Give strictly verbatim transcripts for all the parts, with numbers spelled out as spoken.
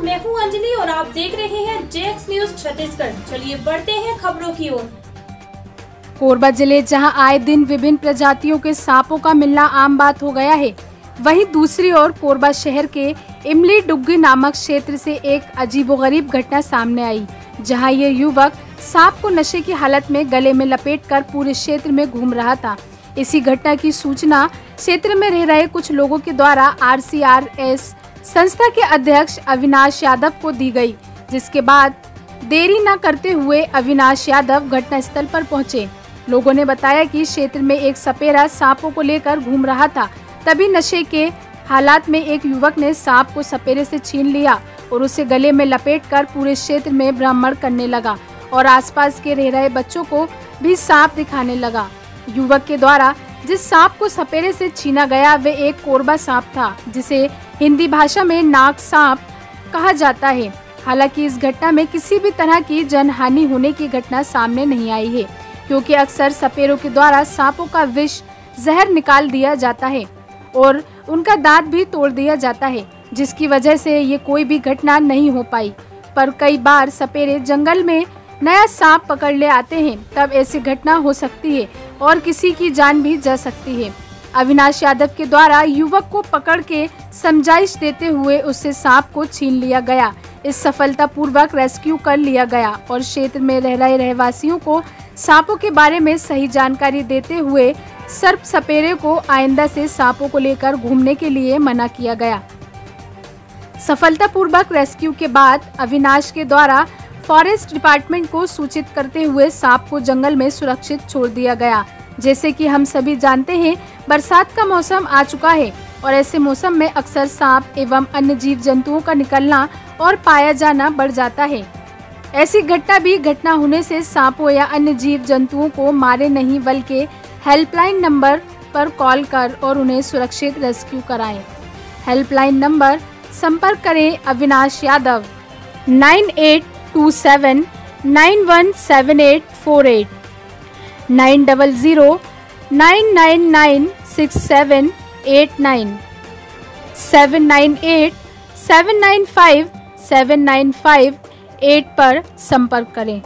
मैं हूं अंजलि और आप देख रहे हैं जेएक्स न्यूज छत्तीसगढ़। चलिए बढ़ते हैं खबरों की ओर। कोरबा जिले जहां आए दिन विभिन्न प्रजातियों के सांपों का मिलना आम बात हो गया है, वहीं दूसरी ओर कोरबा शहर के इमली डुग्गी नामक क्षेत्र से एक अजीबोगरीब घटना सामने आई, जहां ये युवक सांप को नशे की हालत में गले में लपेटकर पूरे क्षेत्र में घूम रहा था। इसी घटना की सूचना क्षेत्र में रह रहे कुछ लोगों के द्वारा आर सी आर एस संस्था के अध्यक्ष अविनाश यादव को दी गई, जिसके बाद देरी न करते हुए अविनाश यादव घटनास्थल पर पहुंचे। लोगों ने बताया कि क्षेत्र में एक सपेरा सांपों को लेकर घूम रहा था। तभी नशे के हालात में एक युवक ने सांप को सपेरे से छीन लिया और उसे गले में लपेटकर पूरे क्षेत्र में भ्रमण करने लगा और आसपास के रह रहे बच्चों को भी सांप दिखाने लगा। युवक के द्वारा जिस सांप को सपेरे से छीना गया वे एक कोरबा सांप था, जिसे हिंदी भाषा में नाग सांप कहा जाता है। हालांकि इस घटना में किसी भी तरह की जनहानि होने की घटना सामने नहीं आई है, क्योंकि अक्सर सपेरों के द्वारा सांपों का विष जहर निकाल दिया जाता है और उनका दांत भी तोड़ दिया जाता है, जिसकी वजह से ये कोई भी घटना नहीं हो पाई। पर कई बार सपेरे जंगल में नया सांप पकड़ ले आते हैं, तब ऐसी घटना हो सकती है और किसी की जान भी जा सकती है। अविनाश यादव के द्वारा युवक को पकड़ के समझाइश देते हुए उससे सांप को छीन लिया गया। इस सफलतापूर्वक रेस्क्यू कर लिया गया और क्षेत्र में रह रहे रहवासियों को सांपों के बारे में सही जानकारी देते हुए सर्प सपेरे को आइंदा से सांपों को लेकर घूमने के लिए मना किया गया। सफलतापूर्वक रेस्क्यू के बाद अविनाश के द्वारा फॉरेस्ट डिपार्टमेंट को सूचित करते हुए सांप को जंगल में सुरक्षित छोड़ दिया गया। जैसे कि हम सभी जानते हैं, बरसात का मौसम आ चुका है और ऐसे मौसम में अक्सर सांप एवं अन्य जीव जंतुओं का निकलना और पाया जाना बढ़ जाता है। ऐसी घटना भी घटना होने से सांपों या अन्य जीव जंतुओं को मारे नहीं, बल्कि हेल्पलाइन नंबर पर कॉल कर और उन्हें सुरक्षित रेस्क्यू कराएं। हेल्पलाइन नंबर संपर्क करें Avinash Yadav nine eight two seven nine one seven eight four eight, nine double zero nine nine nine six seven eight nine, seven nine eight seven nine five seven nine five eight पर संपर्क करें।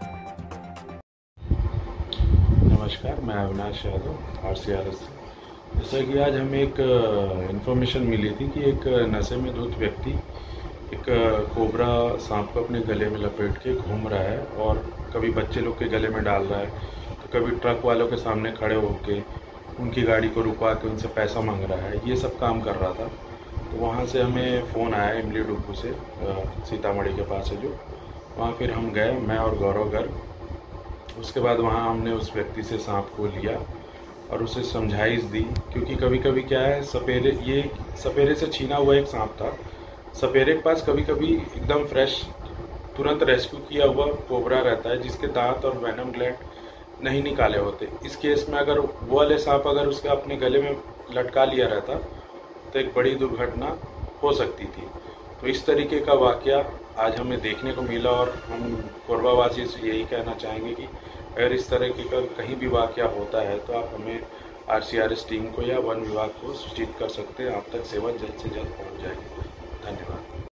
नमस्कार, मैं Avinash Yadav R C R S. जैसा कि आज हमें एक इन्फॉर्मेशन मिली थी कि एक नशे में धुत व्यक्ति एक कोबरा सांप को अपने गले में लपेट के घूम रहा है और कभी बच्चे लोग के गले में डाल रहा है, तो कभी ट्रक वालों के सामने खड़े होके उनकी गाड़ी को रुकवा के उनसे पैसा मांग रहा है। ये सब काम कर रहा था। तो वहाँ से हमें फ़ोन आया इमली डुग्गू से, सीतामढ़ी के पास है जो, वहाँ फिर हम गए, मैं और गौरव गर्ग। उसके बाद वहाँ हमने उस व्यक्ति से सांप को लिया और उसे समझाइश दी, क्योंकि कभी कभी क्या है, सपेरे ये सपेरे से छीना हुआ एक सांप था। सपेरे के पास कभी कभी एकदम फ्रेश तुरंत रेस्क्यू किया हुआ कोबरा रहता है, जिसके दांत और वेनम ग्लैंड नहीं निकाले होते। इस केस में अगर वो वाले सांप अगर उसके अपने गले में लटका लिया रहता तो एक बड़ी दुर्घटना हो सकती थी। तो इस तरीके का वाकया आज हमें देखने को मिला और हम कोरबावासी से यही कहना चाहेंगे कि अगर इस तरह का कहीं भी वाकया होता है तो आप हमें R C R S team को या वन विभाग को सूचित कर सकते हैं। आप तक सेवा जल्द से जल्द पहुंच जाएगी। धन्यवाद।